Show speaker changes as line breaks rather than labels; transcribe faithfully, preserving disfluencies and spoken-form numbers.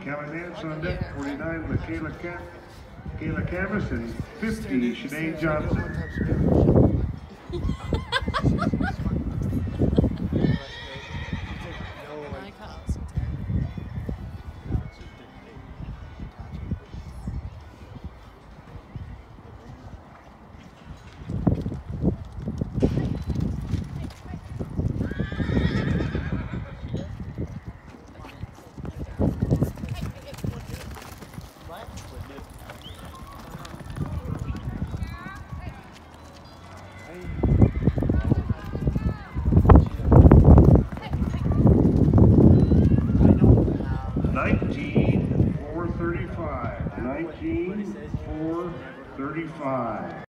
Kelly Nance on deck, forty-nine, Michaela Cam Kayla Camus, and fifty, Sinead Johnson. nineteen, four thirty-five. nineteen, four thirty-five.